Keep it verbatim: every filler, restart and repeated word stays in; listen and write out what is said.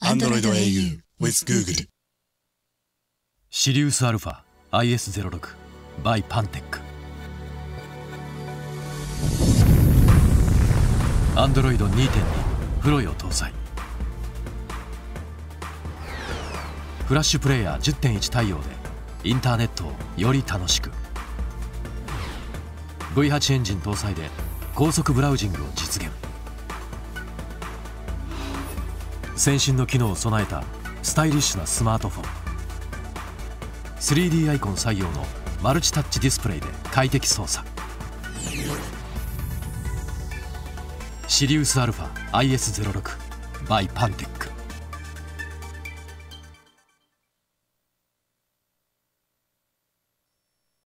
Android エーユー with Google。 シリウス α アイエスゼロろく by パンテック。 Android にてんに プロよ搭載。フラッシュプレイヤー じゅってんいち 対応でインターネットをより楽しく。 ブイはち エンジン搭載で高速ブラウジングを実現。先進の機能を備えたスタイリッシュなスマートフォン。 スリーディー アイコン採用のマルチタッチディスプレイで快適操作。シリウス α アイエスゼロろく by パンテック。